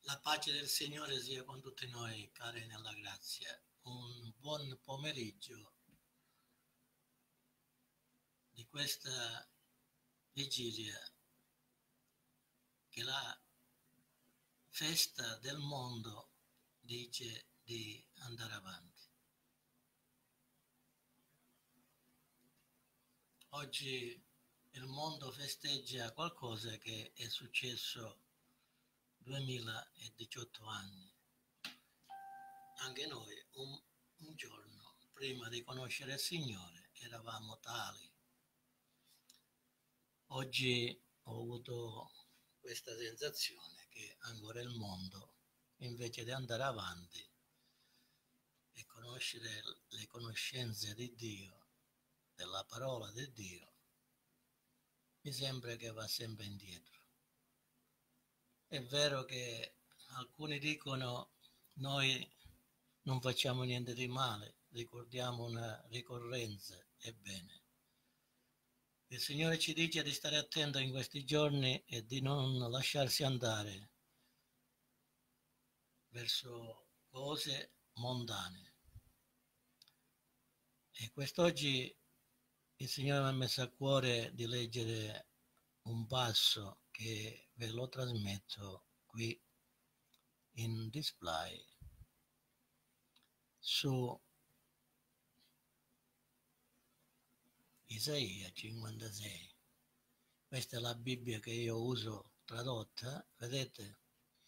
La pace del Signore sia con tutti noi, cari nella grazia. Un buon pomeriggio di questa vigilia che la festa del mondo dice di andare avanti. Oggi il mondo festeggia qualcosa che è successo 2018 anni. Anche noi un giorno, prima di conoscere il Signore, eravamo tali. Oggi ho avuto questa sensazione che ancora il mondo, invece di andare avanti e conoscere le conoscenze di Dio, della parola di Dio, mi sembra che va sempre indietro. È vero che alcuni dicono noi non facciamo niente di male, ricordiamo una ricorrenza, ebbene. Il Signore ci dice di stare attento in questi giorni e di non lasciarsi andare verso cose mondane. E quest'oggi il Signore mi ha messo a cuore di leggere un passo che ve lo trasmetto qui in display su Isaia 56. Questa è la Bibbia che io uso tradotta, vedete?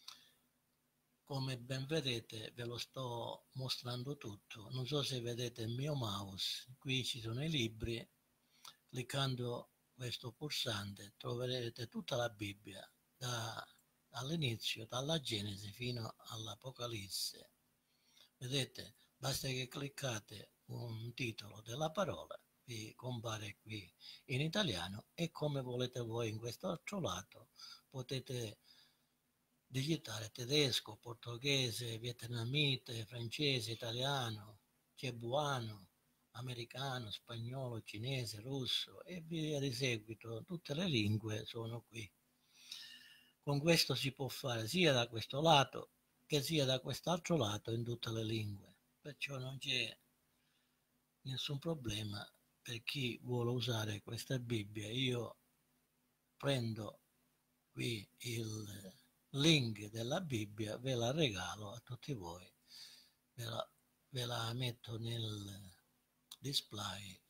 Come ben vedete ve lo sto mostrando tutto. Non so se vedete il mio mouse, qui ci sono i libri. Cliccando questo pulsante troverete tutta la Bibbia dall'inizio, dalla Genesi fino all'Apocalisse. Vedete, basta che cliccate un titolo della parola, vi compare qui in italiano e come volete voi in questo altro lato potete digitare tedesco, portoghese, vietnamite, francese, italiano, cebuano, americano, spagnolo, cinese, russo e via di seguito. Tutte le lingue sono qui. Con questo si può fare sia da questo lato che sia da quest'altro lato in tutte le lingue. Perciò non c'è nessun problema per chi vuole usare questa Bibbia. Io prendo qui il link della Bibbia, ve la regalo a tutti voi, ve la metto nel display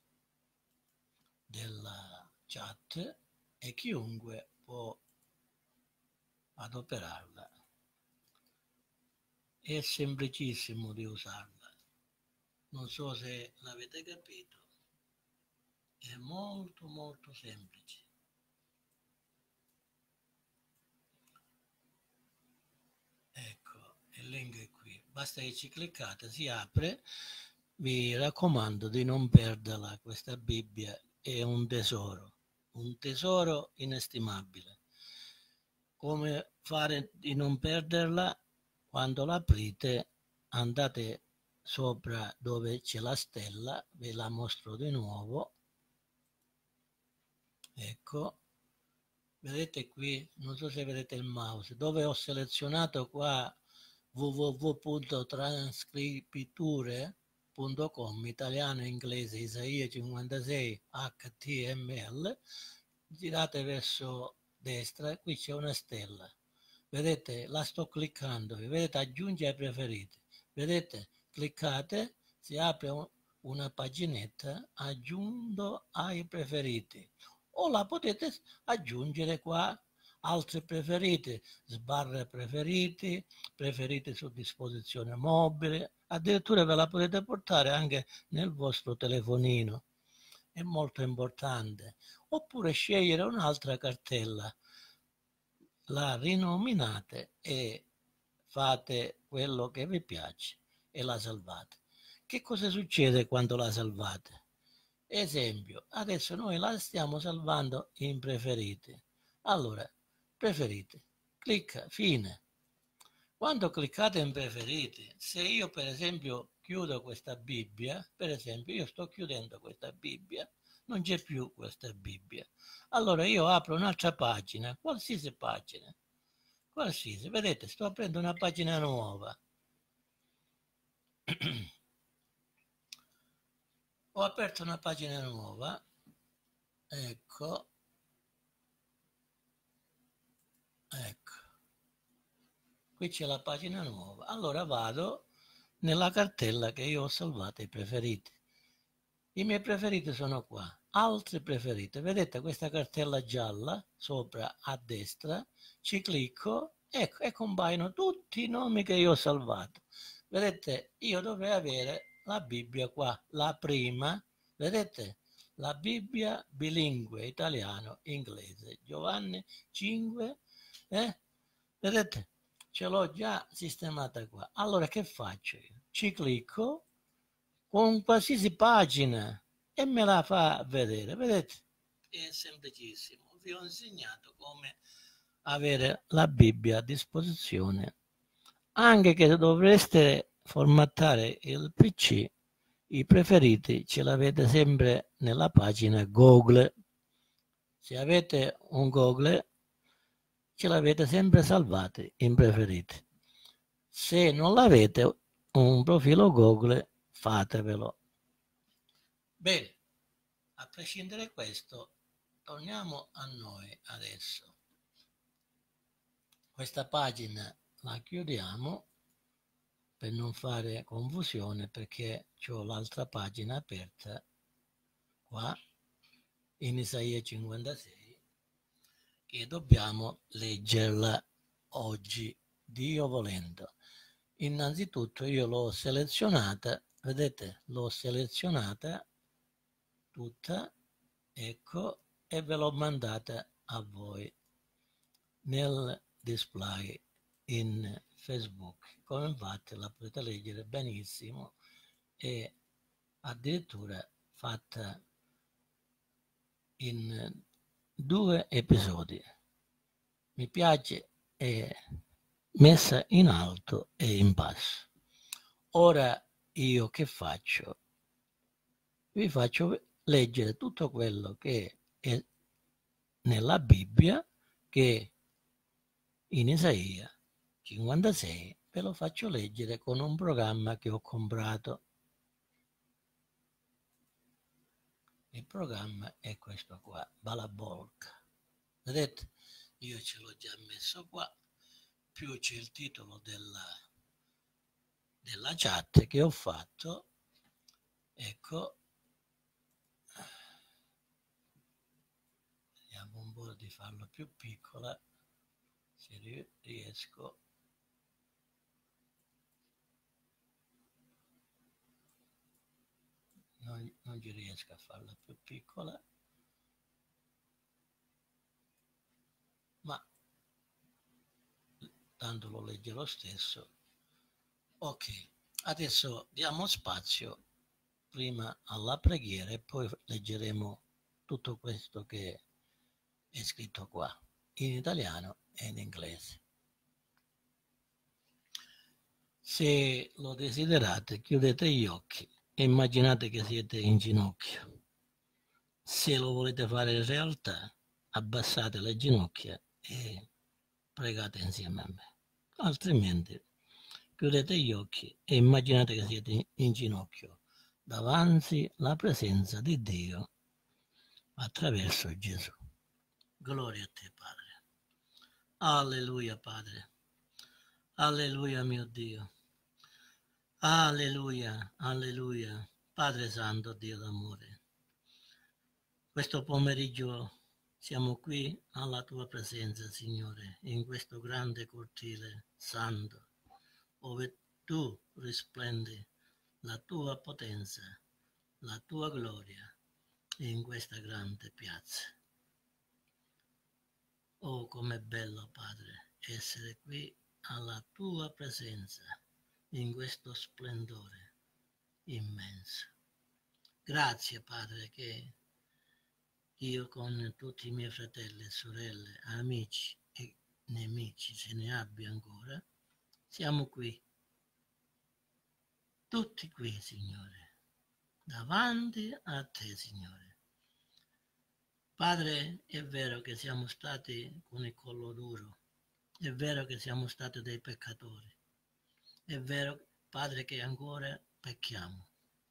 della chat e chiunque può adoperarla. È semplicissimo di usarla, non so se l'avete capito, è molto molto semplice. Ecco, il link è qui, basta che ci cliccate, si apre. Vi raccomando di non perderla, questa Bibbia è un tesoro inestimabile. Come fare di non perderla? Quando l'aprite andate sopra dove c'è la stella, ve la mostro di nuovo. Ecco, vedete qui, non so se vedete il mouse, dove ho selezionato qua www.transcripiture.com, italiano e inglese, Isaia 56 HTML, girate verso destra, qui c'è una stella, vedete, la sto cliccando, vedete, aggiungi ai preferiti, vedete, cliccate, si apre una paginetta, aggiungo ai preferiti, o la potete aggiungere qua, altri preferiti, sbarre preferiti, preferiti su disposizione mobile, addirittura ve la potete portare anche nel vostro telefonino, è molto importante, oppure scegliere un'altra cartella, la rinominate e fate quello che vi piace e la salvate. Che cosa succede quando la salvate? Esempio, adesso noi la stiamo salvando in preferiti. Allora, preferiti, clicca, fine. Quando cliccate in preferiti, se io per esempio chiudo questa Bibbia, per esempio io sto chiudendo questa Bibbia, non c'è più questa Bibbia. Allora io apro un'altra pagina, qualsiasi pagina. qualsiasi. Vedete, sto aprendo una pagina nuova. Ho aperto una pagina nuova, ecco, qui c'è la pagina nuova. Allora vado nella cartella che io ho salvato i preferiti. I miei preferiti sono qua, altri preferiti. Vedete questa cartella gialla sopra a destra, ci clicco, ecco, e compaiono tutti i nomi che io ho salvato. Vedete, io dovrei avere la Bibbia qua, la prima, vedete? La Bibbia bilingue, italiano-inglese, Giovanni 5, vedete? Ce l'ho già sistemata qua. Allora che faccio io? Ci clicco con qualsiasi pagina e me la fa vedere, vedete? È semplicissimo. Vi ho insegnato come avere la Bibbia a disposizione, anche che dovreste formattare il PC, i preferiti ce l'avete sempre nella pagina Google. Se avete un Google ce l'avete sempre salvati in preferiti. Se non l'avete un profilo Google, fatevelo. Bene, a prescindere da questo, torniamo a noi adesso. Questa pagina la chiudiamo per non fare confusione, perché ho l'altra pagina aperta qua in Isaia 56 che dobbiamo leggerla oggi, Dio volendo. Innanzitutto io l'ho selezionata, vedete, l'ho selezionata tutta, ecco, e ve l'ho mandata a voi nel display in Facebook. Come infatti la potete leggere benissimo e addirittura fatta in 2 episodi. Mi piace, è messa in alto e in basso. Ora io che faccio? Vi faccio leggere tutto quello che è nella Bibbia, che in Isaia 56 ve lo faccio leggere con un programma che ho comprato. Il programma è questo qua, Balabolka. Vedete? Io ce l'ho già messo qua, più c'è il titolo della chat che ho fatto. Ecco, vediamo un po' di farlo più piccola, se riesco. Non ci riesco a farla più piccola, ma tanto lo legge lo stesso. Ok, adesso diamo spazio prima alla preghiera e poi leggeremo tutto questo che è scritto qua, in italiano e in inglese. Se lo desiderate, chiudete gli occhi e immaginate che siete in ginocchio. Se lo volete fare in realtà, abbassate le ginocchia e pregate insieme a me. Altrimenti, chiudete gli occhi e immaginate che siete in ginocchio davanti alla presenza di Dio attraverso Gesù. Gloria a te, Padre. Alleluia, Padre. Alleluia, mio Dio. Alleluia, alleluia. Padre Santo, Dio d'amore. Questo pomeriggio siamo qui alla tua presenza, Signore, in questo grande cortile santo, dove tu risplendi la tua potenza, la tua gloria in questa grande piazza. Oh, com'è bello, Padre, essere qui alla tua presenza, in questo splendore immenso. Grazie, Padre, che io con tutti i miei fratelli e sorelle, amici e nemici, se ne abbia ancora, siamo qui, tutti qui, Signore, davanti a te, Signore. Padre, è vero che siamo stati con il collo duro, È vero che siamo stati dei peccatori. È vero, Padre, che ancora pecchiamo.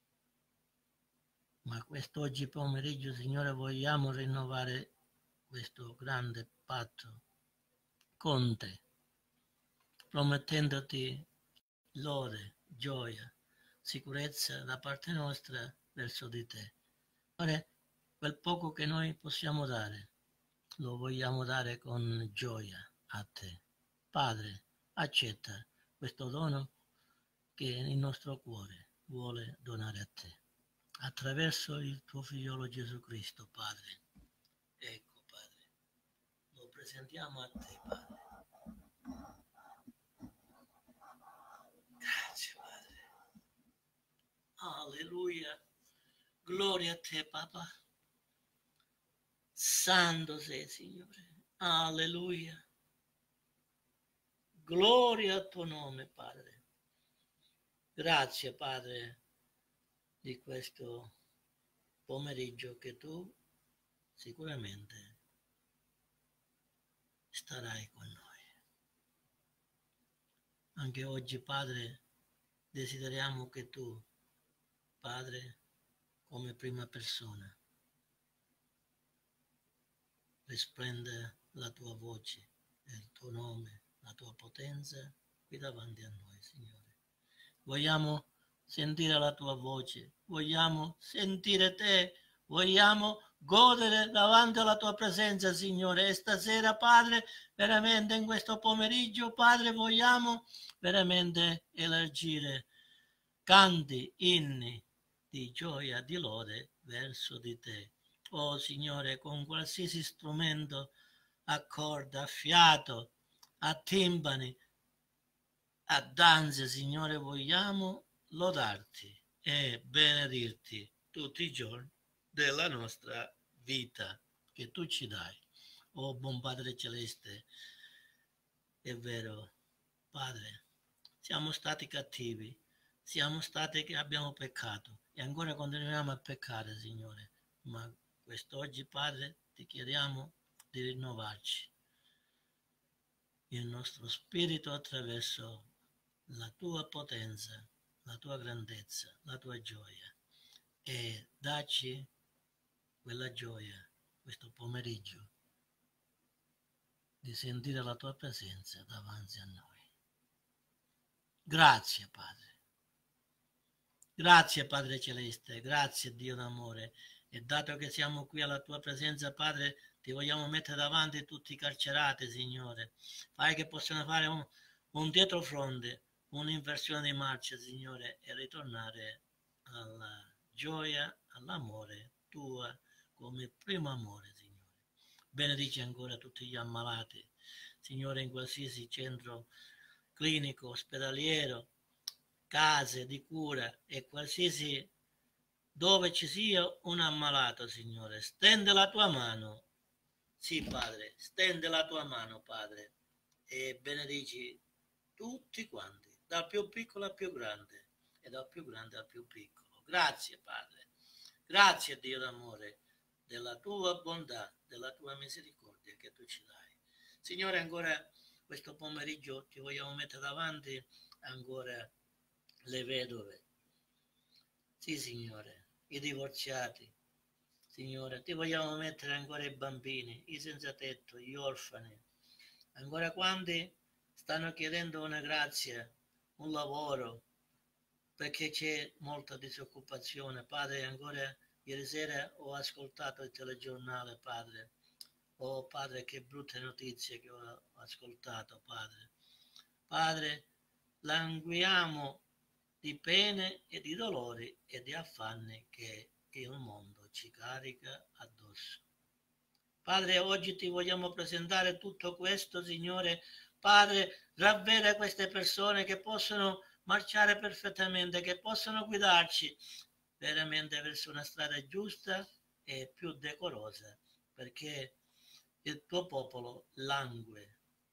Ma quest'oggi pomeriggio, Signore, vogliamo rinnovare questo grande patto con te, promettendoti lode, gioia, sicurezza da parte nostra verso di te. Ora, quel poco che noi possiamo dare, lo vogliamo dare con gioia a te. Padre, accetta questo dono che il nostro cuore vuole donare a te. Attraverso il tuo figliolo Gesù Cristo, Padre. Ecco, Padre, lo presentiamo a te, Padre. Grazie, Padre. Alleluia. Gloria a te, Papa. Santo sei, Signore. Alleluia. Gloria al tuo nome, Padre. Grazie, Padre, di questo pomeriggio che tu sicuramente starai con noi. Anche oggi, Padre, desideriamo che tu, Padre, come prima persona, risplenda la tua voce, il tuo nome, la tua potenza qui davanti a noi, Signore. Vogliamo sentire la tua voce, vogliamo sentire te, vogliamo godere davanti alla tua presenza, Signore. E stasera, Padre, veramente in questo pomeriggio, Padre, vogliamo veramente elargire canti, inni di gioia, di lode verso di te. Oh Signore, con qualsiasi strumento, a corda, a fiato, a timpani, a danze, Signore, vogliamo lodarti e benedirti tutti i giorni della nostra vita che tu ci dai. Oh buon Padre Celeste, è vero, Padre, siamo stati cattivi, siamo stati che abbiamo peccato e ancora continuiamo a peccare, Signore, ma quest'oggi, Padre, ti chiediamo di rinnovarci il nostro spirito attraverso la tua potenza, la tua grandezza, la tua gioia e dacci quella gioia questo pomeriggio di sentire la tua presenza davanti a noi. Grazie Padre. Grazie Padre Celeste, grazie Dio d'amore. E dato che siamo qui alla tua presenza, Padre, ti vogliamo mettere davanti tutti i carcerati, Signore. Fai che possano fare un dietrofront, un'inversione di marcia, Signore, e ritornare alla gioia, all'amore tua come primo amore, Signore. Benedici ancora tutti gli ammalati, Signore, in qualsiasi centro clinico, ospedaliero, case di cura e qualsiasi dove ci sia un ammalato, Signore, stende la tua mano. Sì, Padre, stende la tua mano, Padre, e benedici tutti quanti, dal più piccolo al più grande e dal più grande al più piccolo. Grazie, Padre. Grazie, Dio d'amore, della tua bontà, della tua misericordia che tu ci dai. Signore, ancora questo pomeriggio ti vogliamo mettere davanti ancora le vedove. Sì, Signore, i divorziati. Signore, ti vogliamo mettere ancora i bambini, i senza tetto, gli orfani. Ancora quanti stanno chiedendo una grazia, un lavoro, perché c'è molta disoccupazione. Padre, ancora ieri sera ho ascoltato il telegiornale, Padre. Oh, Padre, che brutte notizie che ho ascoltato, Padre. Padre, languiamo di pene e di dolori e di affanni che il mondo ci carica addosso. Padre, oggi ti vogliamo presentare tutto questo, Signore. Padre, ravveda queste persone che possono marciare perfettamente, che possono guidarci veramente verso una strada giusta e più decorosa, perché il tuo popolo langue,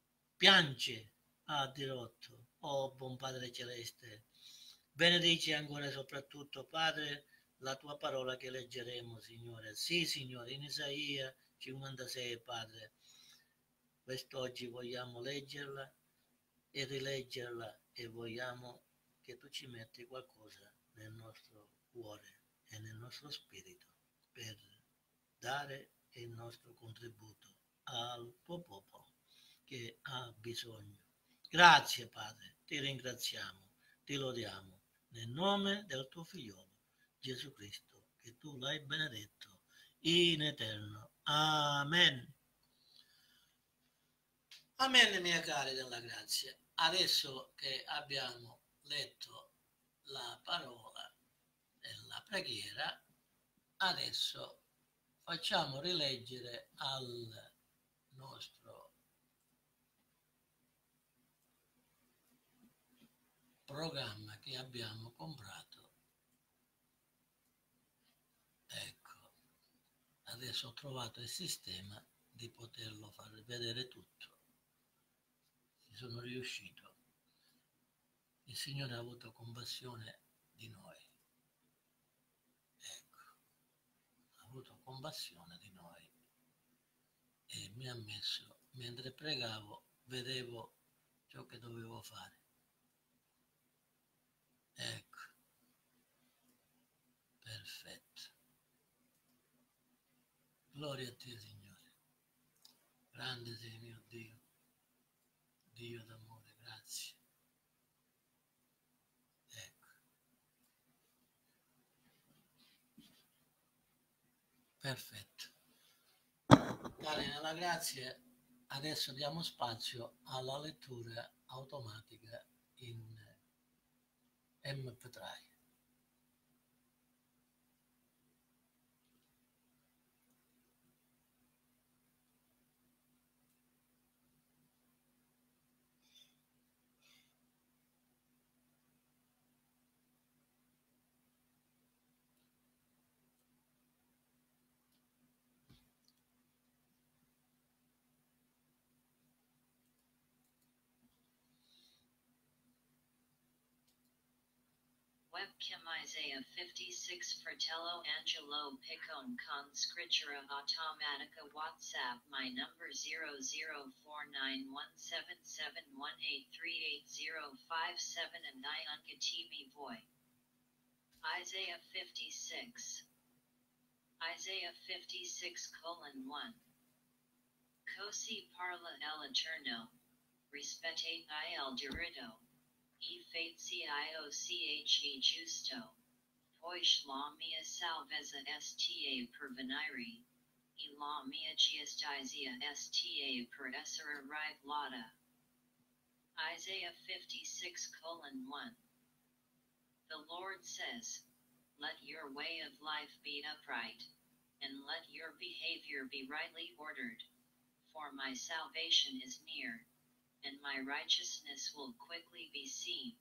piange a dirotto. Oh, buon Padre Celeste, benedici ancora soprattutto, Padre, la tua parola che leggeremo, Signore. Sì, Signore, in Isaia 56, Padre. Quest'oggi vogliamo leggerla e rileggerla e vogliamo che tu ci metti qualcosa nel nostro cuore e nel nostro spirito per dare il nostro contributo al tuo popolo che ha bisogno. Grazie Padre, ti ringraziamo, ti lodiamo nel nome del tuo figliolo Gesù Cristo, che tu l'hai benedetto in eterno. Amen. Amen, miei cari della grazia. Adesso che abbiamo letto la parola e la preghiera, adesso facciamo rileggere al nostro programma che abbiamo comprato. Ecco, adesso ho trovato il sistema di poterlo far vedere tutto. Ci sono riuscito. Il Signore ha avuto compassione di noi. Ecco, ha avuto compassione di noi e mi ha messo, mentre pregavo, vedevo ciò che dovevo fare. Ecco, perfetto. Gloria a te, Signore. Grande sei mio Dio, Dio d'amore, grazie. Ecco. Perfetto. Cari nella grazia, adesso diamo spazio alla lettura automatica in MP3. Webcam Isaiah 56 Fratello Angelo Piccone con Scrittura Automatica WhatsApp my number 00491771838057 and I unga TV Voy. Isaiah 56. Isaiah 56:1. Cosi parla el Eterno. Respete il diritto. E fazi ioche justo. Pois la mia salvezza sta per venire. E la mia giustizia sta per essere rivelata. Isaiah 56:1. The Lord says, let your way of life be upright, and let your behavior be rightly ordered. For my salvation is near, and my righteousness will quickly be seen.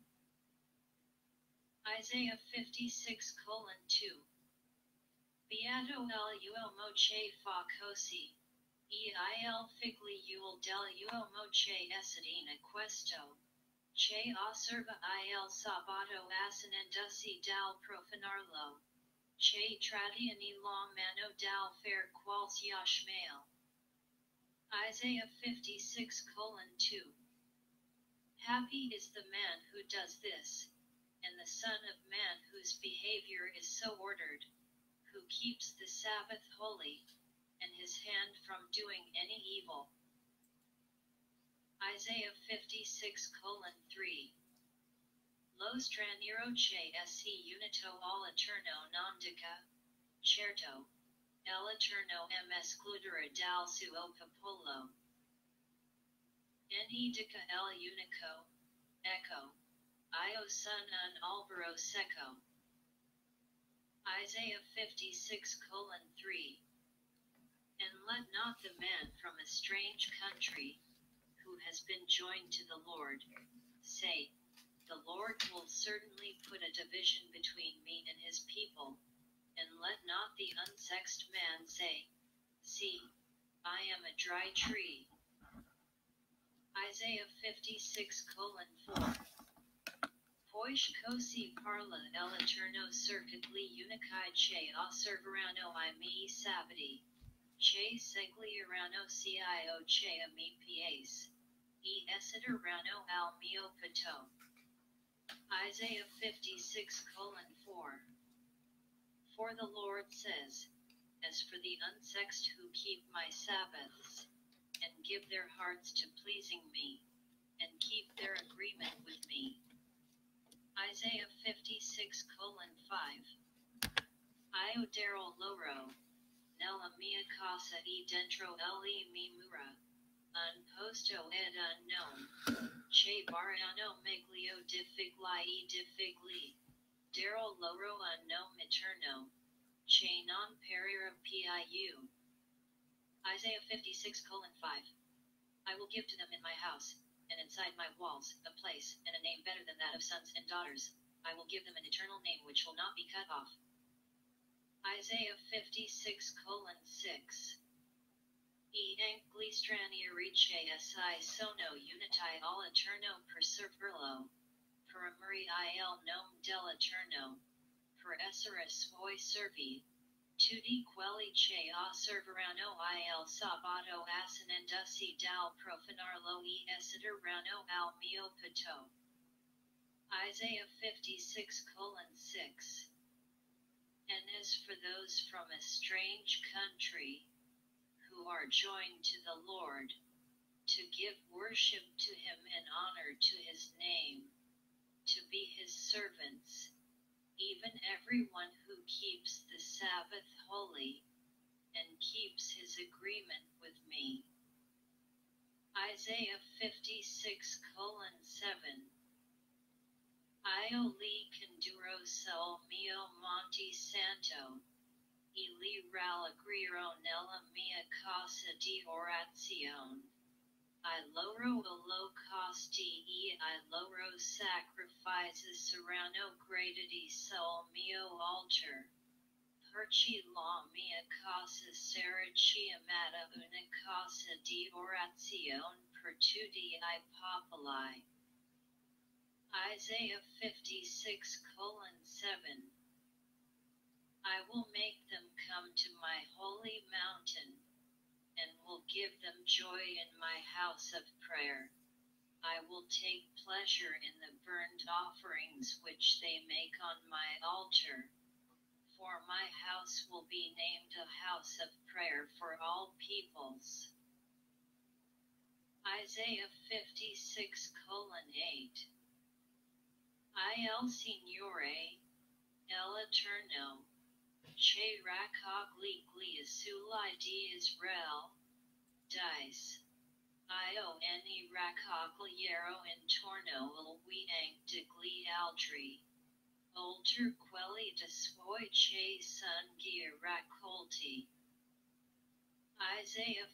Isaiah 56:2. Beato el moche fa cosi, il figli del moche esedina questo, che osserva il sabato assinendusi dal profanarlo, che tradiani la mano dal fer quals yashmael. Isaiah 56:2. Happy is the man who does this, and the Son of Man whose behavior is so ordered, who keeps the Sabbath holy, and his hand from doing any evil. Isaiah 56:3. Lo straniero che esse unito al Eterno non dica, certo, el Eterno escludere dal suo popolo. Ne dica el unico, ecco, io son un albero seco. Isaiah 56:3. And let not the man from a strange country, who has been joined to the Lord, say, the Lord will certainly put a division between me and his people, and let not the unsexed man say, see, I am a dry tree. Isaiah 56:4. Pois cosi parla el Eterno cercatli unici che osserveranno I miei sabati. Che segli erano cio che a mi pies. E esiter rano al mio pato. Isaiah 56:4. For the Lord says, as for the unsexed who keep my Sabbaths, and give their hearts to pleasing me, and keep their agreement with me. Isaiah 56:5. Io darò loro, nella mia casa e dentro le mie mura, un posto ed un nome, che variano meglio di figli, darò loro un nome eterno, che non perirà più. Isaiah 56:5. I will give to them in my house, and inside my walls, a place, and a name better than that of sons and daughters. I will give them an eternal name which will not be cut off. Isaiah 56:6. E anche stranieri che assai sono uniti all'Eterno per servirlo, per amare il nome dell'Eterno, per essere suoi servi. Tutti quelli che osserveranno il sabato assinendosi dal profanarlo e esiteranno al mio pato. Isaiah 56:6. And as for those from a strange country, who are joined to the Lord, to give worship to him and honor to his name, to be his servants, even everyone who keeps the Sabbath holy, and keeps his agreement with me. Isaiah 56:7. Io li condurrò sul mio monte santo, e li rallegrerò nella mia casa di orazione. I loro olocausti e I loro sacrifices saranno graditi sul mio altar. Perché la mia casa sarà chiamata una casa di orazione per tutti I popoli. Isaiah 56:7. I will make them come to my holy mountain, and will give them joy in my house of prayer. I will take pleasure in the burnt offerings which they make on my altar. For my house will be named a house of prayer for all peoples. Isaiah 56:8. Il Signore, el Eterno, che raccoglie sull'I di Israel, dice, io ne raccoglierò intorno al wiang degli altri, oltre quelli de suoi che son raccolti. Isaiah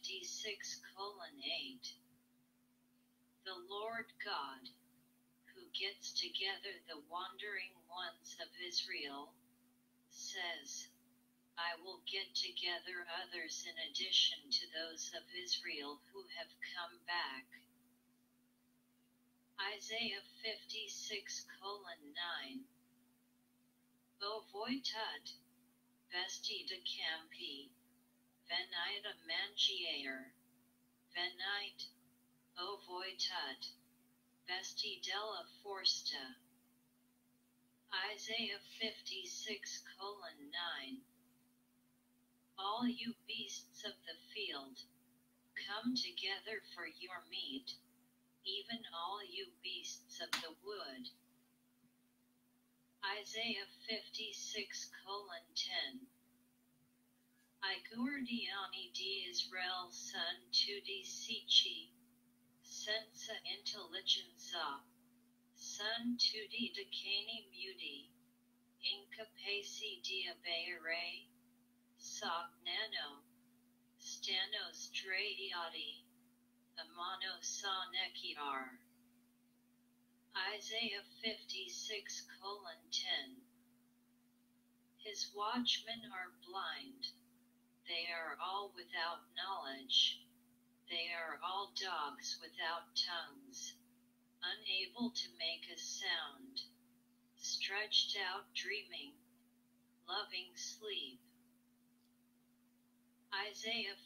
56:8. The Lord God, who gets together the wandering ones of Israel, says, I will get together others in addition to those of Israel who have come back. Isaiah 56:9. O voi tut, vesti de campi, venite a mangiare, venite, o voi tut, vesti della foresta. Isaiah 56:9. All you beasts of the field, come together for your meat, even all you beasts of the wood. Isaiah 56:10. I guardiani di Israel son tutti sici, senza intelligenza, son tutti decani muti, incapaci di avere, sognano, stano straiati, a mano sonecchiar. Isaiah 56:10. His watchmen are blind, they are all without knowledge, they are all dogs without tongues, unable to make a sound, stretched out dreaming, loving sleep. Isaiah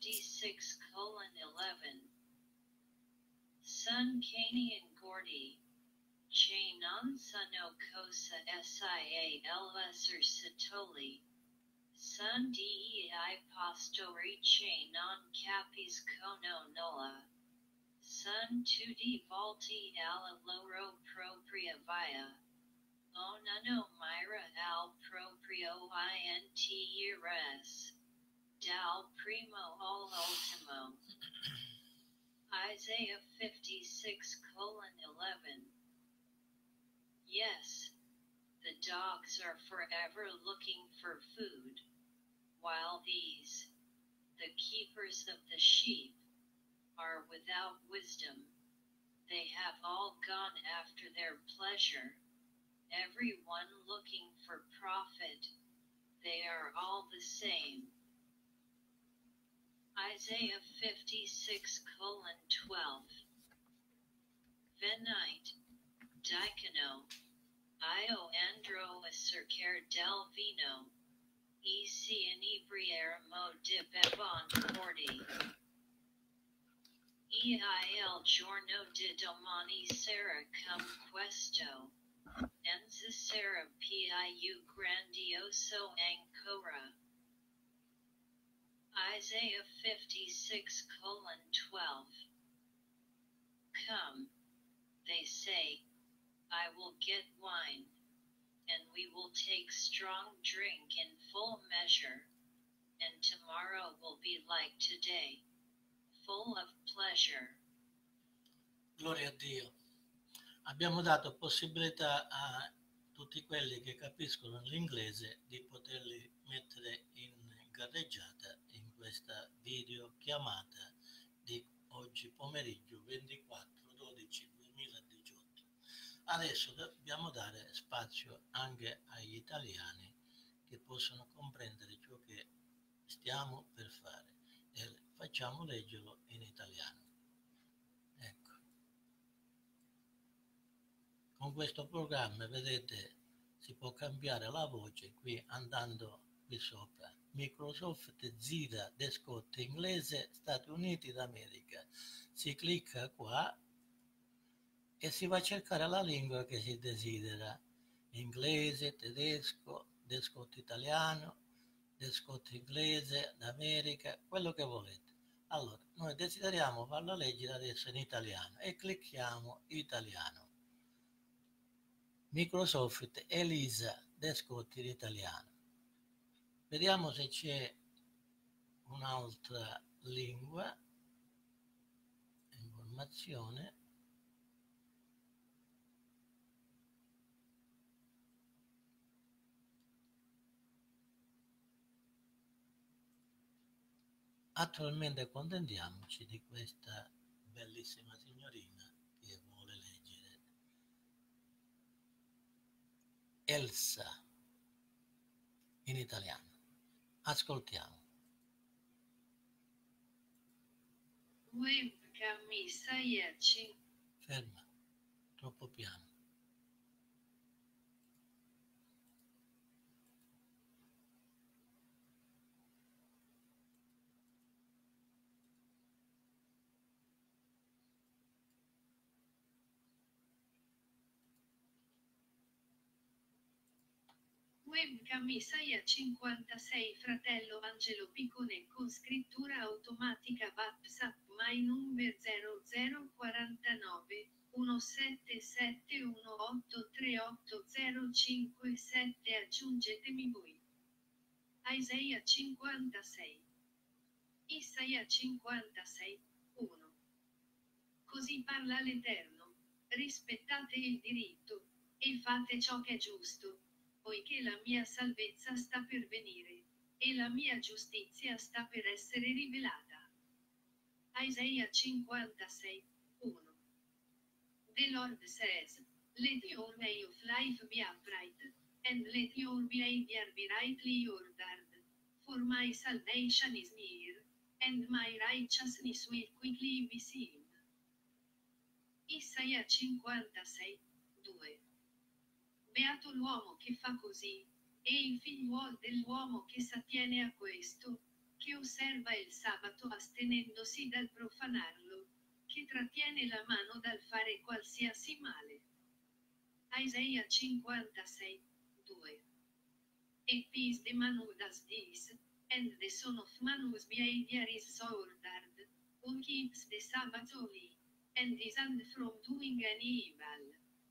56:11. Sun Kani and Gordy. Che non sono cosa sial esser satoli. Sun dei pastori che non capiscono nulla. Sun tutti volti alla loro propria via. Onano mira al proprio ires. Dal primo all'ultimo. Isaiah 56:11. Yes, the dogs are forever looking for food, while these, the keepers of the sheep, are without wisdom. They have all gone after their pleasure, every one looking for profit. They are all the same. Isaiah 56:12. Venite, dicono, io andro a cercare del vino, e si inebriamo di bevon forti. E il giorno di domani sarà come questo, enza sarà più grandioso ancora. Isaiah 56:12. Come, they say, I will get wine, and we will take strong drink in full measure, and tomorrow will be like today, full of pleasure. Gloria a Dio. Abbiamo dato possibilità a tutti quelli che capiscono l'inglese di poterli mettere in gareggiata in questa video chiamata di oggi pomeriggio 24/12/2018. Adesso dobbiamo dare spazio anche agli italiani che possono comprendere ciò che stiamo per fare e facciamo leggerlo in italiano. Ecco. Con questo programma, vedete, si può cambiare la voce qui andando qui sopra. Microsoft Zira Desktop inglese Stati Uniti d'America. Si clicca qua e si va a cercare la lingua che si desidera. Inglese, tedesco, desktop italiano, desktop inglese d'America, quello che volete. Allora, noi desideriamo farla leggere adesso in italiano e clicchiamo italiano. Microsoft Elisa Desktop in italiano. Vediamo se c'è un'altra lingua, informazione. Attualmente contentiamoci di questa bellissima signorina che vuole leggere. Elsa in italiano. Ascoltiamo. Ferma, troppo piano. Webcam Isaia 56 Fratello Angelo Piccone con scrittura automatica WhatsApp my number 0049 177183805 aggiungetemi voi. Isaia 56. Isaia 56, 1. Così parla l'Eterno. Rispettate il diritto, e fate ciò che è giusto, poiché la mia salvezza sta per venire, e la mia giustizia sta per essere rivelata. Isaia 56, 1. The Lord says, let your way of life be upright, and let your behavior be rightly ordered, for my salvation is near, and my righteousness will quickly be seen. Isaia 56, 2. Beato l'uomo che fa così, e il figliuolo dell'uomo che s'attiene a questo, che osserva il sabato astenendosi dal profanarlo, che trattiene la mano dal fare qualsiasi male. Isaia 56, 2. E peace the man who does this, and the son of man whose behavior is so ordered, who keeps the Sabbath holy, and is hand from doing any evil.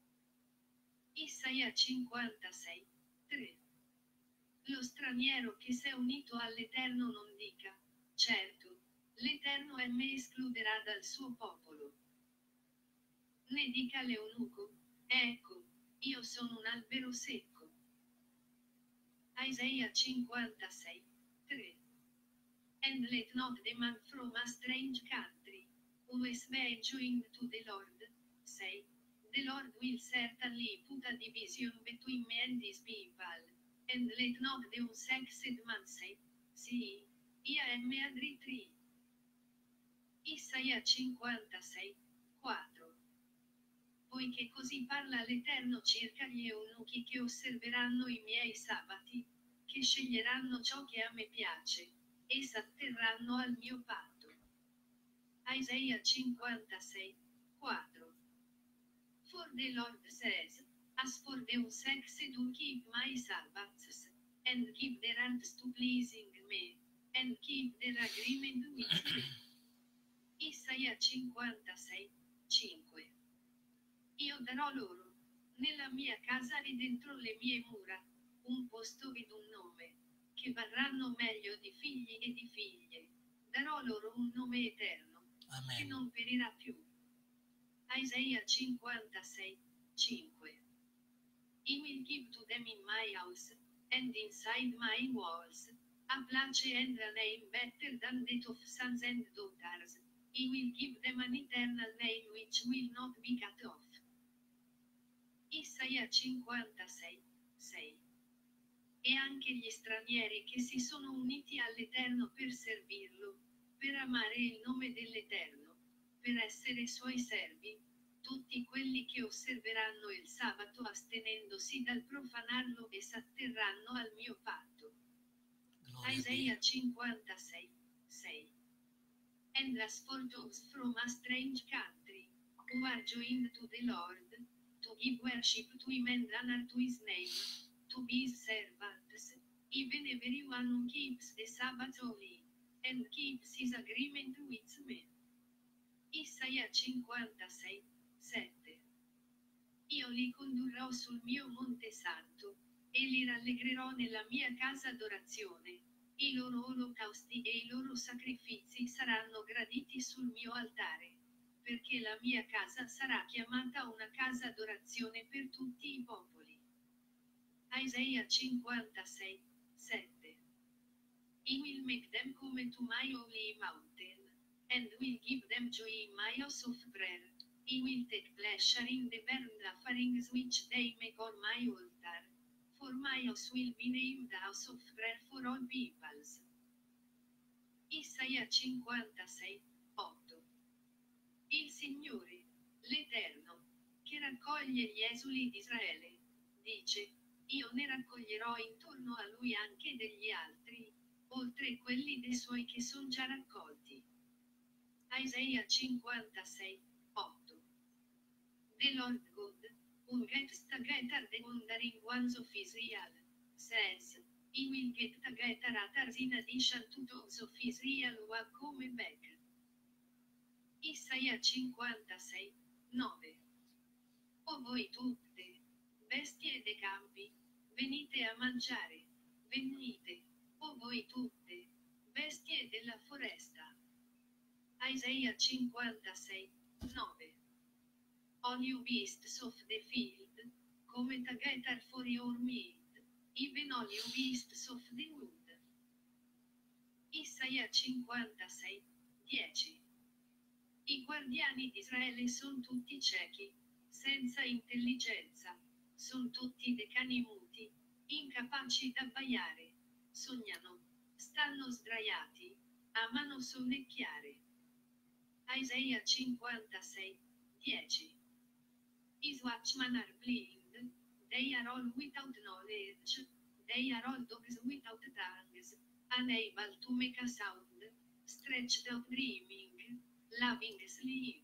Isaia 56, 3. Lo straniero che s'è unito all'Eterno non dica, certo, l'Eterno mi escluderà dal suo popolo. Ne dica l'eunuco, ecco, io sono un albero secco. Isaia 56, 3. And let not the man from a strange country, who is joined to the Lord, say, the Lord will certainly put a division between me and his people. And let not the unsexed man say, see, I am a tree. Isaia 56, 4. Poiché così parla l'Eterno circa gli eunuchi che osserveranno i miei sabati, che sceglieranno ciò che a me piace, e s'atterranno al mio patto. Isaia 56, 4. For the Lord says, as for the unsexed who keep my Sabbaths, and keep their hands to pleasing me, and keep their agreement with me. Isaia 56, 5. Io darò loro, nella mia casa e dentro le mie mura, un posto ed un nome, che varranno meglio di figli e di figlie. Darò loro un nome eterno, Amen. che non perirà più. Isaia 56, 5. I will give to them in my house, and inside my walls, a place and a name better than that of sons and daughters. I will give them an eternal name which will not be cut off. Isaia 56, 6. E anche gli stranieri che si sono uniti all'Eterno per servirlo, per amare il nome dell'Eterno, per essere suoi servi, tutti quelli che osserveranno il sabato astenendosi dal profanarlo e s'atterranno al mio patto. Gloria a Isaia Dio. 56, 6. And as for those from a strange country, who are joined to the Lord, to give worship to him and honor to his name, to be his servants, even everyone who keeps the Sabbath holy, and keeps his agreement with me. Isaia 56, 7. Io li condurrò sul mio monte santo, e li rallegrerò nella mia casa d'adorazione. I loro olocausti e i loro sacrifici saranno graditi sul mio altare, perché la mia casa sarà chiamata una casa d'adorazione per tutti i popoli. Isaia 56, 7. I will make them come to my holy mountain, and will give them joy in my house of prayer. I will take pleasure in the burnt offerings which they make on my altar. For my house will be named the house of prayer for all peoples. Isaia 56, 8. Il Signore, l'Eterno, che raccoglie gli esuli di Israele, dice, io ne raccoglierò intorno a lui anche degli altri, oltre quelli dei suoi che sono già raccolti. Isaia 56, 8. The Lord God, who gets together the wandering ones of Israel, says, he will get together others in addition to those of Israel who are come back. Isaia 56, 9. O voi tutte, bestie dei campi, venite a mangiare, venite, o voi tutte, bestie della foresta. Isaia 56, 9. All you beasts of the field, come together for your meat, even all you beasts of the wood. Isaia 56, 10. I guardiani di Israele sono tutti ciechi, senza intelligenza, sono tutti dei cani muti, incapaci d'abbaiare, sognano, stanno sdraiati, amano sonnecchiare. Isaia 56, 10. His watchmen are blind, they are all without knowledge, they are all dogs without tongues. unable to make a sound, stretched out dreaming, loving sleep.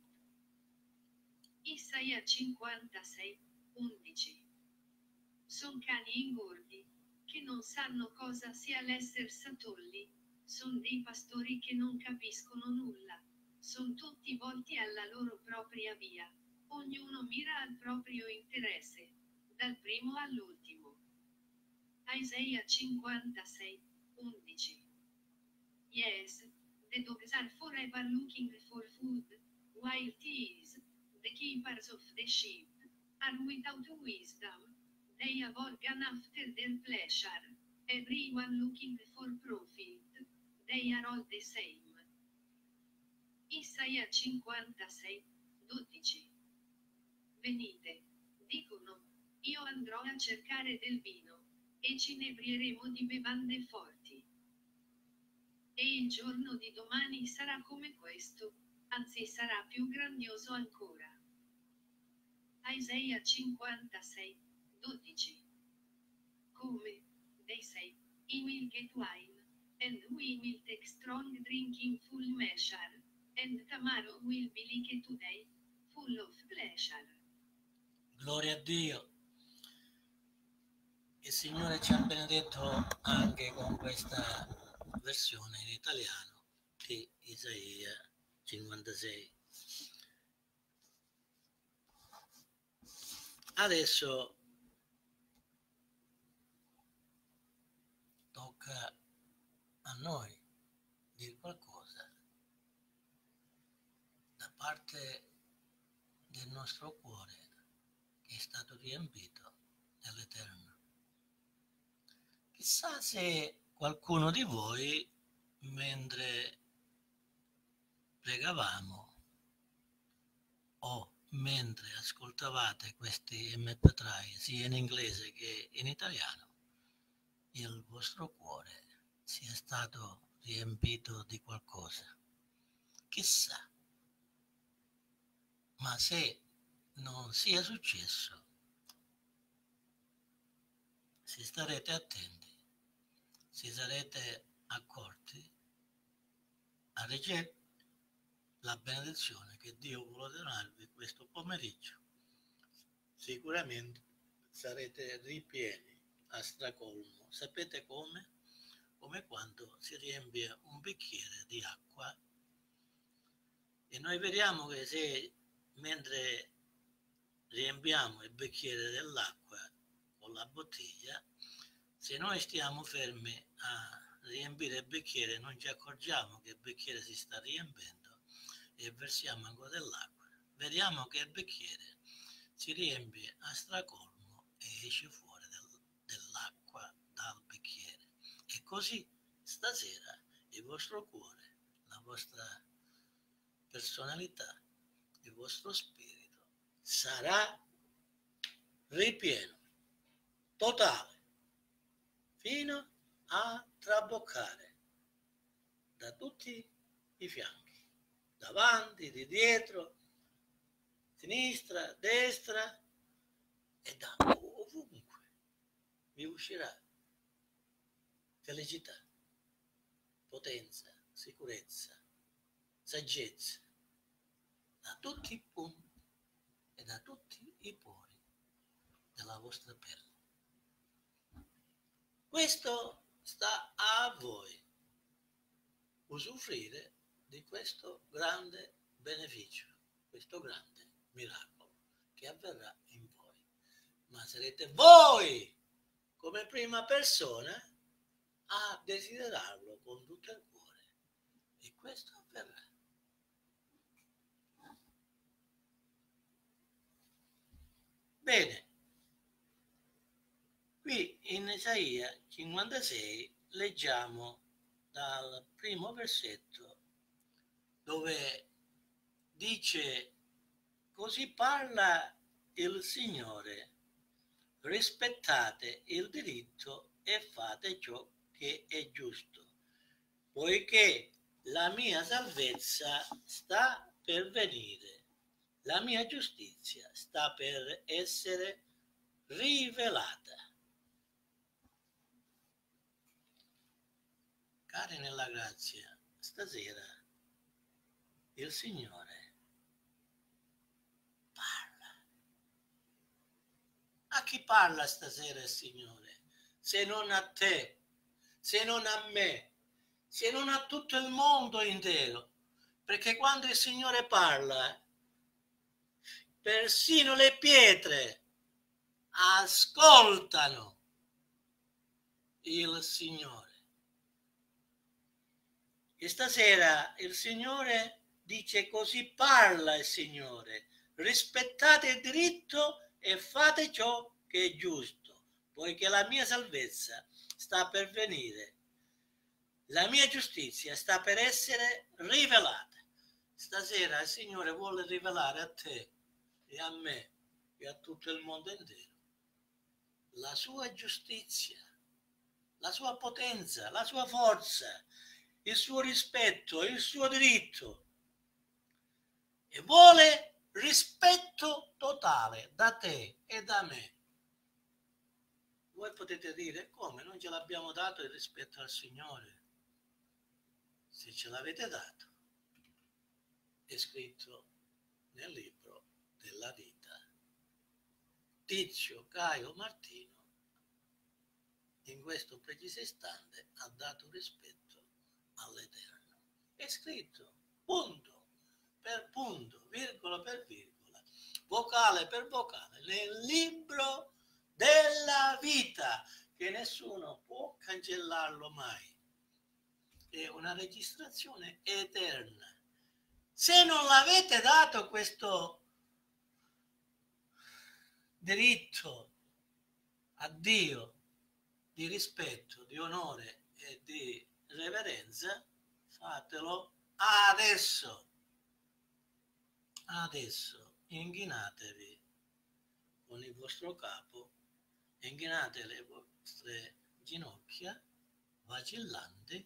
Isaia 56, 11. Son cani ingordi, che non sanno cosa sia l'essere satolli, son dei pastori che non capiscono nulla, son tutti volti alla loro propria via, ognuno mira al proprio interesse, dal primo all'ultimo. Isaia 56, 11. Yes, the dogs are forever looking for food, while thieves, the keepers of the sheep, are without wisdom. They have all gone after their pleasure, everyone looking for profit, they are all the same. Isaia 56, 12. Venite, dicono, io andrò a cercare del vino, e ci inebrieremo di bevande forti. E il giorno di domani sarà come questo, anzi sarà più grandioso ancora. Isaia 56, 12. Come, they say, he will get wine, and we will take strong drink in full measure, and tomorrow will be like today, full of pleasure. Gloria a Dio. Il Signore ci ha benedetto anche con questa versione in italiano di Isaia 56. Adesso tocca a noi dire qualcosa da parte del nostro cuore che è stato riempito dall'Eterno. Chissà se qualcuno di voi, mentre pregavamo o mentre ascoltavate questi MP3 sia in inglese che in italiano, il vostro cuore sia stato riempito di qualcosa. Chissà. Ma se non sia successo, se starete attenti, se sarete accorti a ricevere la benedizione che Dio vuole donarvi questo pomeriggio, sicuramente sarete ripieni a stracolmo. Sapete come? Come quando si riempie un bicchiere di acqua e noi vediamo che se mentre riempiamo il bicchiere dell'acqua con la bottiglia, se noi stiamo fermi a riempire il bicchiere non ci accorgiamo che il bicchiere si sta riempendo e versiamo ancora dell'acqua, vediamo che il bicchiere si riempie a stracolmo e esce fuori dell'acqua dal bicchiere. E così stasera il vostro cuore, la vostra personalità, il vostro spirito sarà ripieno, totale, fino a traboccare da tutti i fianchi, davanti, di dietro, sinistra, destra e da ovunque vi uscirà felicità, potenza, sicurezza, saggezza, da tutti i punti e da tutti i pori della vostra pelle. Questo sta a voi usufruire di questo grande beneficio, questo grande miracolo che avverrà in voi. Ma sarete voi come prima persona a desiderarlo con tutto il cuore e questo avverrà. Bene, qui in Isaia 56 leggiamo dal primo versetto dove dice: così parla il Signore, rispettate il diritto e fate ciò che è giusto, poiché la mia salvezza sta per venire, la mia giustizia sta per essere rivelata. Cari nella grazia, stasera il Signore parla. A chi parla stasera il Signore? Se non a te, se non a me, se non a tutto il mondo intero. Perché quando il Signore parla, persino le pietre ascoltano il Signore. E stasera il Signore dice: così parla il Signore, rispettate il diritto e fate ciò che è giusto, poiché la mia salvezza sta per venire, la mia giustizia sta per essere rivelata. Stasera il Signore vuole rivelare a te e a me e a tutto il mondo intero la sua giustizia, la sua potenza, la sua forza, il suo rispetto, il suo diritto, e vuole rispetto totale da te e da me. Voi potete dire: come non ce l'abbiamo dato il rispetto al Signore? Se ce l'avete dato, è scritto nel libro della vita. Tizio, Caio, Martino in questo preciso istante ha dato rispetto all'Eterno. È scritto, punto per punto, virgola per virgola, vocale per vocale, nel libro della vita, che nessuno può cancellarlo mai. È una registrazione eterna. Se non l'avete dato questo diritto a Dio di rispetto, di onore e di reverenza, fatelo adesso. Adesso inchinatevi con il vostro capo, inchinate le vostre ginocchia vacillanti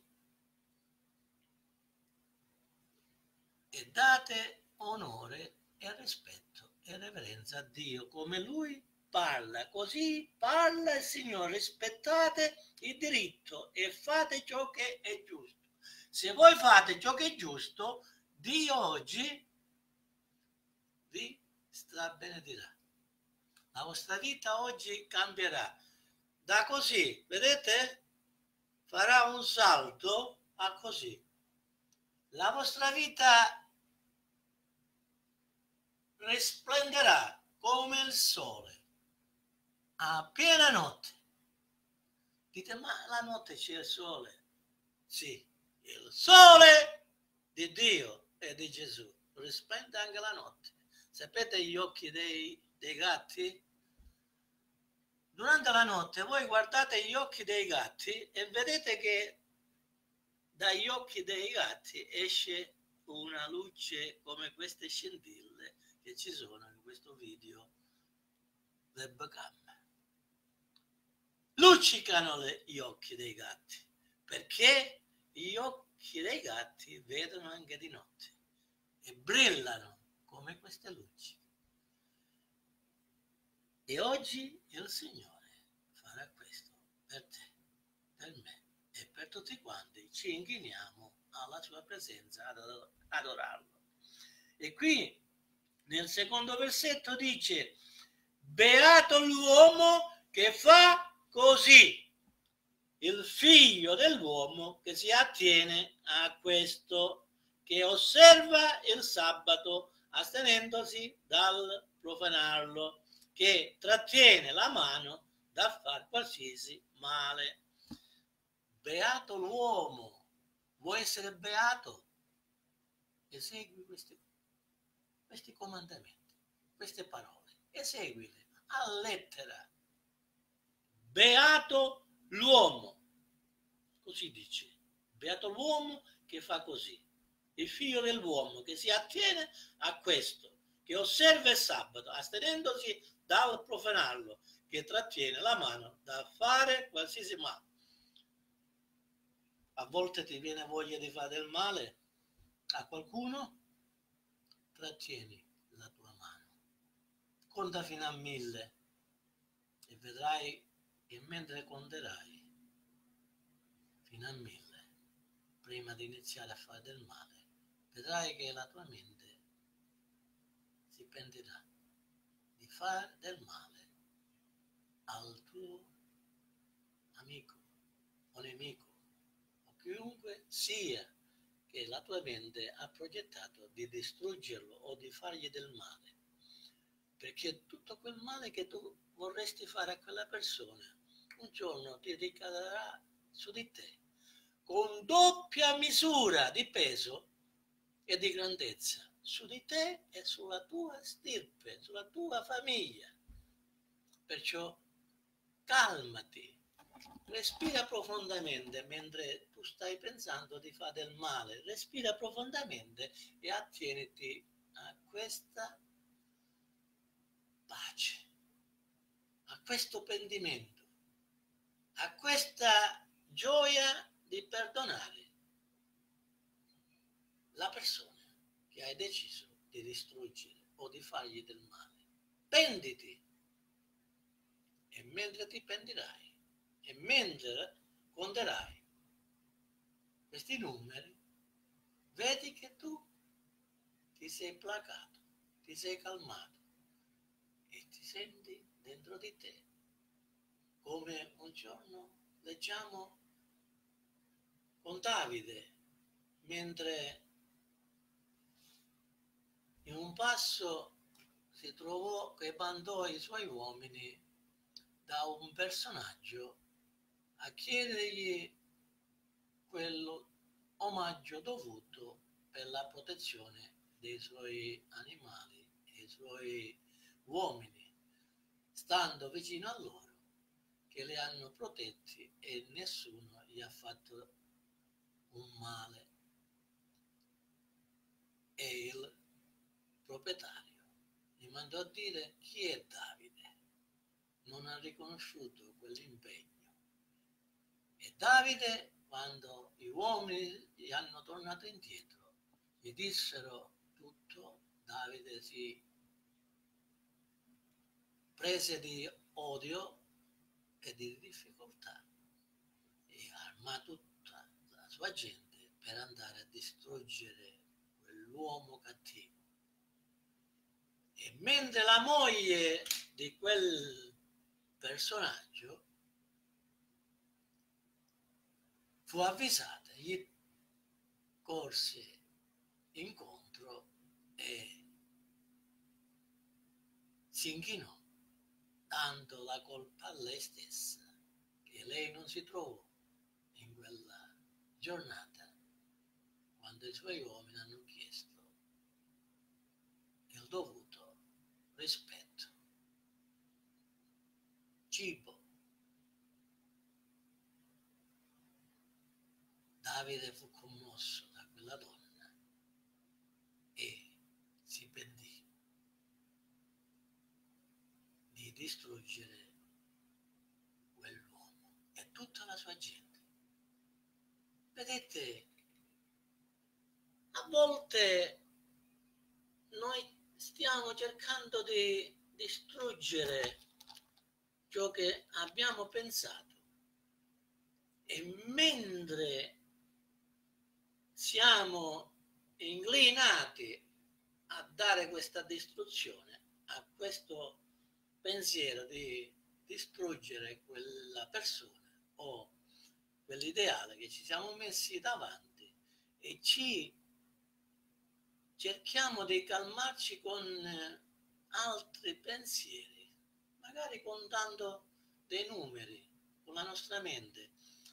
e date onore e rispetto e reverenza a Dio come Lui parla. Così parla il Signore: rispettate il diritto e fate ciò che è giusto. Se voi fate ciò che è giusto, Dio oggi vi strabenedirà. La vostra vita oggi cambierà. Da così, vedete? Farà un salto a così. La vostra vita risplenderà come il sole a piena notte. Dite: ma la notte c'è il sole? Sì, il sole di Dio e di Gesù risplende anche la notte. Sapete gli occhi dei gatti? Durante la notte voi guardate gli occhi dei gatti e vedete che dagli occhi dei gatti esce una luce come queste scintille che ci sono in questo video webcam. Luccicano gli occhi dei gatti, perché gli occhi dei gatti vedono anche di notte e brillano come queste luci. E oggi il Signore farà questo per te, per me e per tutti quanti ci inchiniamo alla sua presenza ad adorarlo. E qui nel secondo versetto dice: beato l'uomo che fa così, il figlio dell'uomo che si attiene a questo, che osserva il sabato astenendosi dal profanarlo, che trattiene la mano da far qualsiasi male. Beato l'uomo. Vuoi essere beato? Esegui questi comandamenti, queste parole, eseguile a lettera. Beato l'uomo, così dice: beato l'uomo che fa così, il figlio dell'uomo che si attiene a questo, che osserva il sabato astenendosi dal profanarlo, che trattiene la mano da fare qualsiasi male. A volte ti viene voglia di fare del male a qualcuno? Trattieni la tua mano, conta fino a 1000 e vedrai che mentre conterai fino a 1000 prima di iniziare a fare del male, vedrai che la tua mente si pentirà di fare del male al tuo amico o nemico o chiunque sia che la tua mente ha progettato di distruggerlo o di fargli del male, perché tutto quel male che tu vorresti fare a quella persona un giorno ti ricadrà su di te con doppia misura di peso e di grandezza su di te e sulla tua stirpe, sulla tua famiglia. Perciò calmati, respira profondamente mentre tu stai pensando di fare del male, respira profondamente e attieniti a questa pace, a questo pentimento, a questa gioia di perdonare la persona che hai deciso di distruggere o di fargli del male. Penditi, e mentre ti pentirai e mentre conterai questi numeri, vedi che tu ti sei placato, ti sei calmato e ti senti dentro di te come un giorno leggiamo con Davide, mentre in un passo si trovò che mandò i suoi uomini da un personaggio a chiedergli quello omaggio dovuto per la protezione dei suoi animali e dei suoi uomini, stando vicino a loro, che li hanno protetti e nessuno gli ha fatto un male. E il proprietario gli mandò a dire chi è Davide. Non ha riconosciuto quell'impegno. E Davide, quando gli uomini gli hanno tornato indietro, gli dissero tutto, Davide si prese di odio e di difficoltà e armò tutta la sua gente per andare a distruggere quell'uomo cattivo. E mentre la moglie di quel personaggio fu avvisata, gli corse incontro e si inchinò, dando la colpa a lei stessa, che lei non si trovò in quella giornata quando i suoi uomini hanno chiesto il dovuto rispetto, cibo. Davide fu commosso da quella donna e si pentì di distruggere quell'uomo e tutta la sua gente. Vedete, a volte noi stiamo cercando di distruggere ciò che abbiamo pensato e mentre siamo inclinati a dare questa distruzione, a questo pensiero di distruggere quella persona o quell'ideale che ci siamo messi davanti e cerchiamo di calmarci con altri pensieri, magari contando dei numeri con la nostra mente.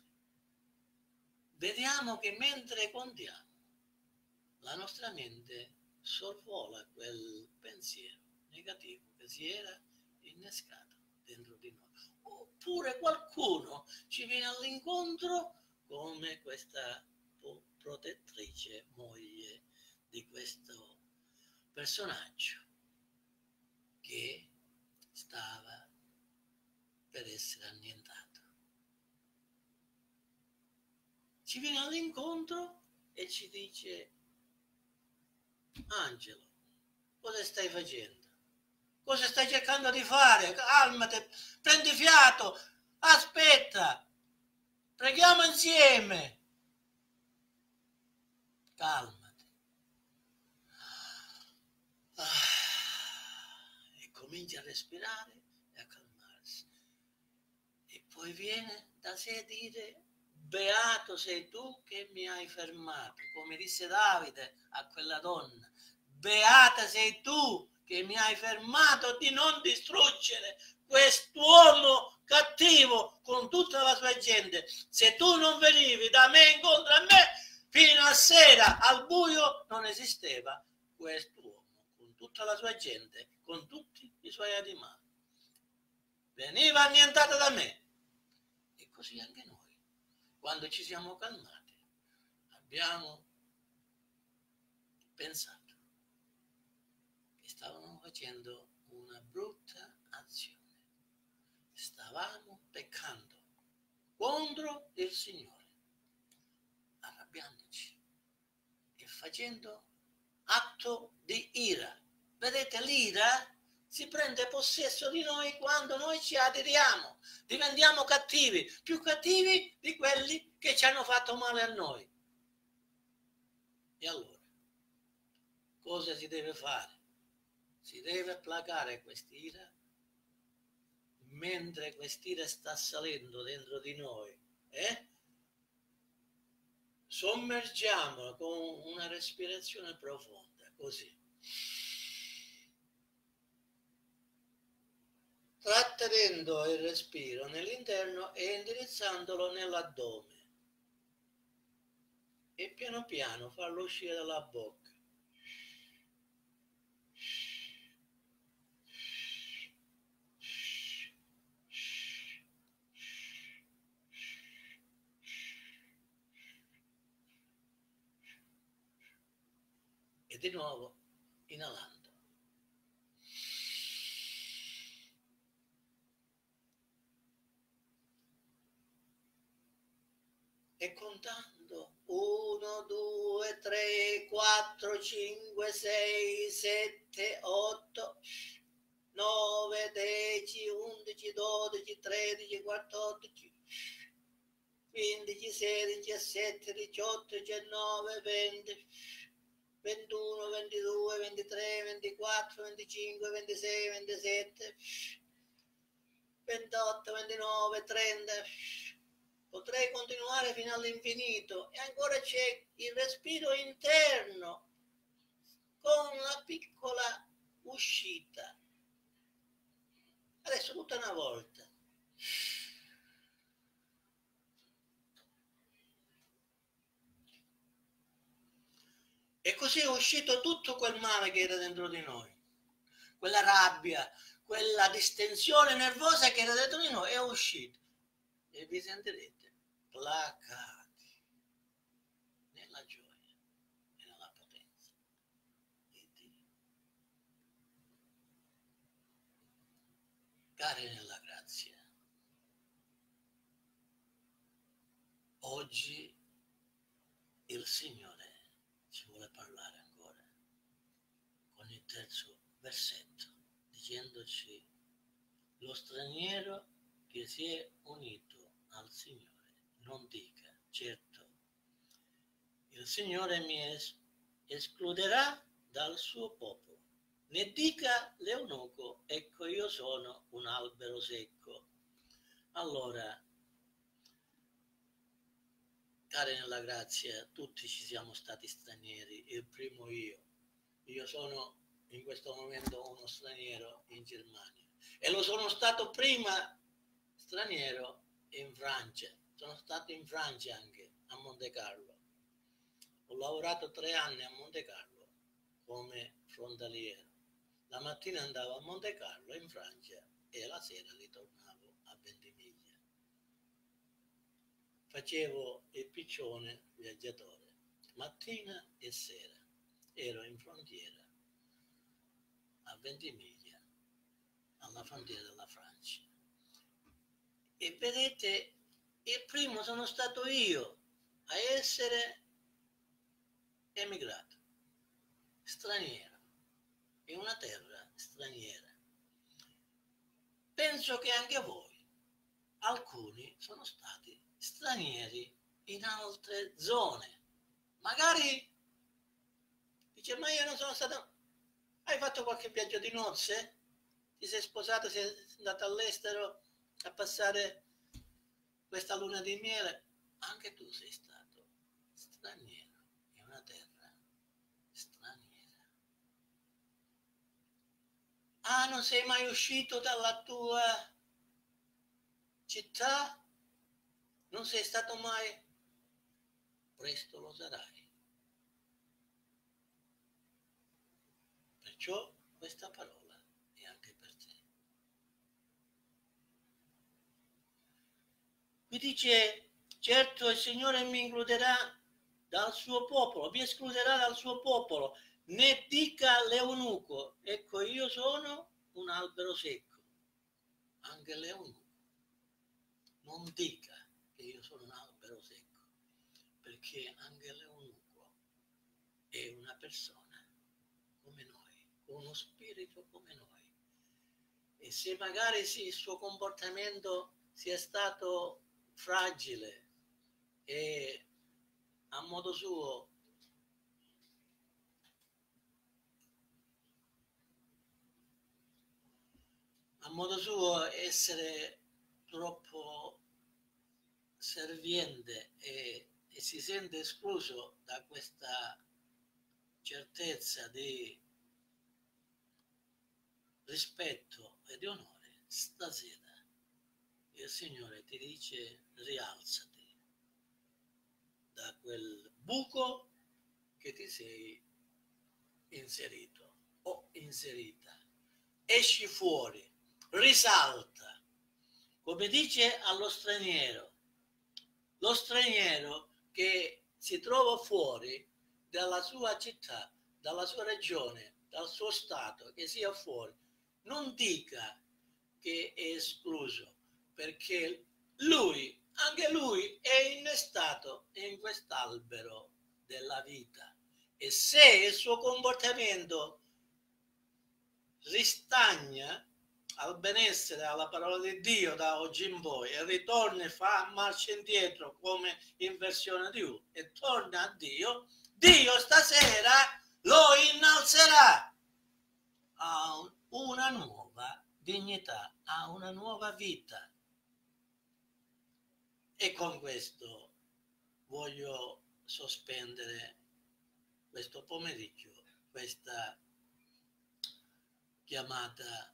Vediamo che mentre contiamo, la nostra mente sorvola quel pensiero negativo che si era innescato dentro di noi. Oppure qualcuno ci viene all'incontro come questa protettrice moglie di questo personaggio che stava per essere annientato. Ci viene all'incontro e ci dice: Angelo, cosa stai facendo? Cosa stai cercando di fare? Calmati, prendi fiato, aspetta, preghiamo insieme. calmati. E comincia a respirare e a calmarsi. E poi viene da sé a dire: beato sei tu che mi hai fermato, come disse Davide a quella donna. Beata sei tu che mi hai fermato di non distruggere quest'uomo cattivo con tutta la sua gente. Se tu non venivi da me incontro a me, fino a sera al buio non esisteva quest'uomo con tutta la sua gente, con tutti i suoi animali. Veniva annientata da me. E così anche noi, quando ci siamo calmati, abbiamo pensato che stavamo facendo una brutta azione. Stavamo peccando contro il Signore, arrabbiandoci e facendo atto di ira. Vedete, l'ira si prende possesso di noi quando noi ci aderiamo, diventiamo cattivi, più cattivi di quelli che ci hanno fatto male a noi. E allora, cosa si deve fare? Si deve placare quest'ira. Mentre quest'ira sta salendo dentro di noi, sommergiamola con una respirazione profonda, così. Trattenendo il respiro nell'interno e indirizzandolo nell'addome. E piano piano farlo uscire dalla bocca. E di nuovo inalando. E contando 1, 2, 3, 4, 5, 6, 7, 8, 9, 10, 11, 12, 13, 14, 15, 16, 17, 18, 19, 20, 21, 22, 23, 24, 25, 26, 27, 28, 29, 30. Potrei continuare fino all'infinito e ancora c'è il respiro interno con una piccola uscita. Adesso tutta una volta. E così è uscito tutto quel male che era dentro di noi, quella rabbia, quella distensione nervosa che era dentro di noi è uscita. E vi sentirete placati nella gioia e nella potenza di Dio. Cari nella grazia, oggi il Signore ci vuole parlare ancora con il terzo versetto, dicendoci: lo straniero che si è unito al Signore non dica, certo, il Signore mi escluderà dal suo popolo, ne dica l'eunuco, ecco io sono un albero secco. Allora, cari nella grazia, tutti ci siamo stati stranieri, il primo io sono in questo momento uno straniero in Germania e lo sono stato prima straniero in Francia. Sono stato in Francia anche, a Monte Carlo. Ho lavorato 3 anni a Monte Carlo come frontaliero. La mattina andavo a Monte Carlo in Francia e la sera ritornavo a Ventimiglia. Facevo il piccione viaggiatore, mattina e sera. Ero in frontiera a Ventimiglia, alla frontiera della Francia. E vedete, il primo sono stato io a essere emigrato, straniero, in una terra straniera. Penso che anche voi, alcuni sono stati stranieri in altre zone, magari Dice, ma io non sono stato... Hai fatto qualche viaggio di nozze? Ti sei sposato, sei andato all'estero a passare questa luna di miele? Anche tu sei stato straniero in una terra straniera. Ah, non sei mai uscito dalla tua città? Non sei stato mai? Presto lo sarai. Perciò questa parola è anche per te. Qui dice, certo il Signore mi includerà dal suo popolo, vi escluderà dal suo popolo, ne dica l'eunuco, ecco io sono un albero secco, anche l'eunuco. Non dica che io sono un albero secco, perché anche l'eunuco è una persona come noi, con uno spirito come noi. E se magari il suo comportamento sia stato fragile e a modo suo essere troppo serviente e si sente escluso da questa certezza di rispetto e di onore, stasera il Signore ti dice rialzati da quel buco che ti sei inserito o inserita, esci fuori, risalta, come dice allo straniero, lo straniero che si trova fuori dalla sua città, dalla sua regione, dal suo stato, che sia fuori, non dica che è escluso, perché lui, anche lui, è innestato in quest'albero della vita. E se il suo comportamento ristagna al benessere, alla parola di Dio da oggi in poi, e ritorna e fa marcia indietro come in versione di U e torna a Dio, Dio stasera lo innalzerà a una nuova dignità, a una nuova vita. E con questo voglio sospendere questo pomeriggio, questa chiamata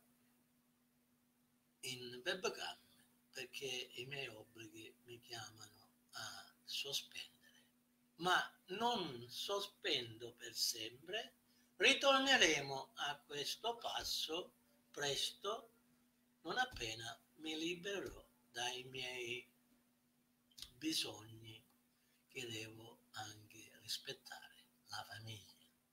in webcam, perché i miei obblighi mi chiamano a sospendere. Ma non sospendo per sempre, ritorneremo a questo passo presto, non appena mi libererò dai miei bisogni che devo anche rispettare, la famiglia.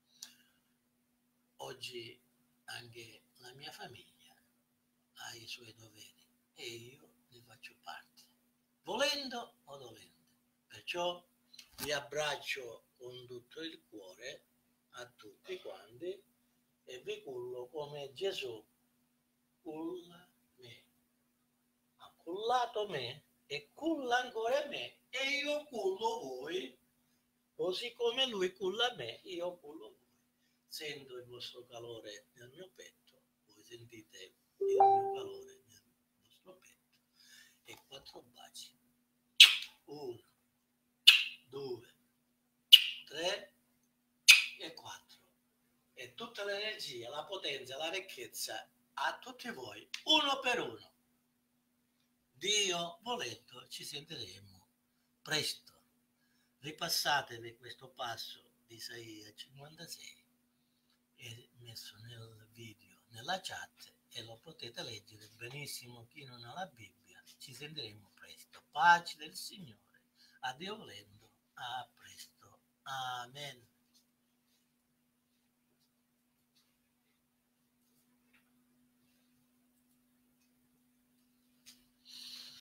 Oggi anche la mia famiglia ha i suoi doveri e io ne faccio parte, volendo o dolendo. Perciò vi abbraccio con tutto il cuore a tutti quanti e vi cullo come Gesù culla me. Ha cullato me e culla ancora me e io cullo voi, così come lui culla me, io cullo voi. Sento il vostro calore nel mio petto, voi sentite il mio calore nel vostro petto e 4 baci. 1, 2, 3 e 4. E tutta l'energia, la potenza, la ricchezza a tutti voi, uno per uno. Dio volendo ci sentiremo presto. Ripassatevi questo passo di Isaia 56 è messo nel video, nella chat, e lo potete leggere benissimo chi non ha la Bibbia. Ci sentiremo presto. Pace del Signore. A Dio volendo. A presto. Amen.